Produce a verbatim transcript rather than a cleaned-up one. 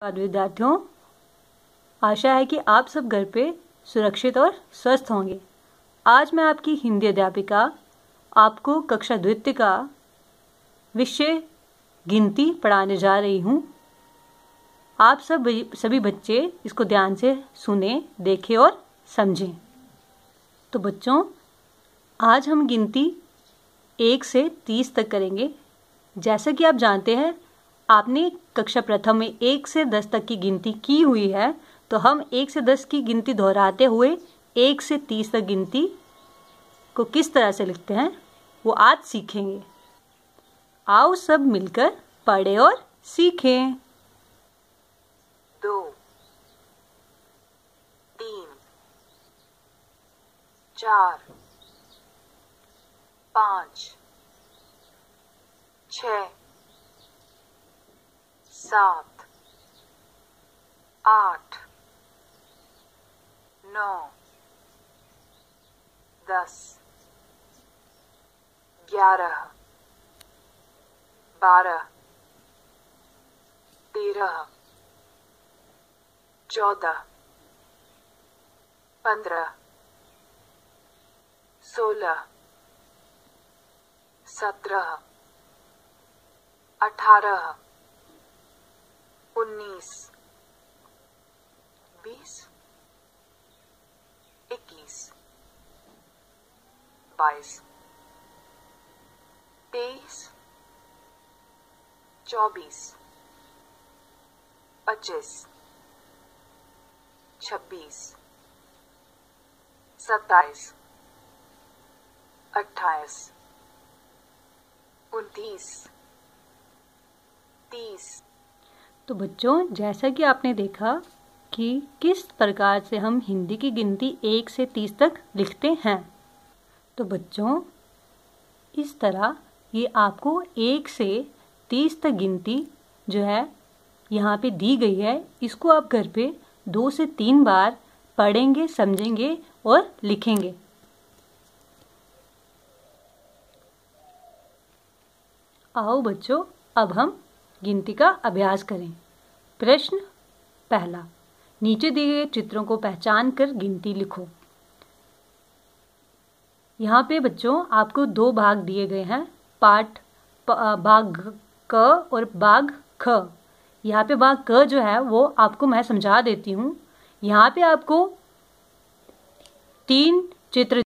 धन्यवाद विद्यार्थियों। आशा है कि आप सब घर पे सुरक्षित और स्वस्थ होंगे। आज मैं आपकी हिंदी अध्यापिका आपको कक्षा द्वितीय का विषय गिनती पढ़ाने जा रही हूँ। आप सब सभी बच्चे इसको ध्यान से सुने, देखें और समझें। तो बच्चों, आज हम गिनती एक से तीस तक करेंगे। जैसा कि आप जानते हैं, आपने कक्षा प्रथम में एक से दस तक की गिनती की हुई है, तो हम एक से दस की गिनती दोहराते हुए एक से तीस तक गिनती को किस तरह से लिखते हैं वो आज सीखेंगे। आओ सब मिलकर पढ़ें और सीखें। दो, तीन, चार, पाँच, छः, सात, आठ, नौ, दस, ग्यारह, बारह, तेरह, चौदह, पंद्रह, सोलह, सत्रह, अठारह, उन्नीस, बीस, इक्कीस, बाईस, तेईस, चौबीस, पच्चीस, छब्बीस, सत्ताईस, अट्ठाईस, उनतीस, तीस। तो बच्चों, जैसा कि आपने देखा कि किस प्रकार से हम हिंदी की गिनती एक से तीस तक लिखते हैं, तो बच्चों इस तरह ये आपको एक से तीस तक गिनती जो है यहाँ पे दी गई है, इसको आप घर पे दो से तीन बार पढ़ेंगे, समझेंगे और लिखेंगे। आओ बच्चों, अब हम गिनती का अभ्यास करें। प्रश्न पहला, नीचे दिए गए चित्रों को पहचान कर गिनती लिखो। यहाँ पे बच्चों आपको दो भाग दिए गए हैं, पाठ भाग क और भाग ख। यहाँ पे भाग क जो है वो आपको मैं समझा देती हूँ। यहाँ पे आपको तीन चित्र